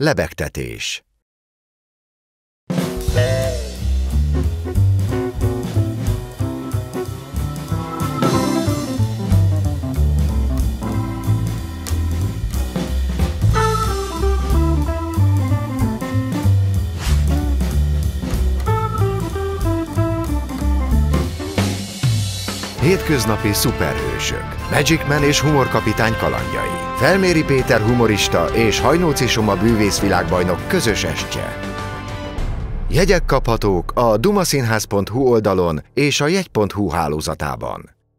Lebegtetés. Hétköznapi szuperhősök, Magic Man és humorkapitány kalandjai, Felméri Péter humorista és Hajnóci Soma bűvészvilágbajnok közös estje. Jegyek kaphatók a dumaszínház.hu oldalon és a jegy.hu hálózatában.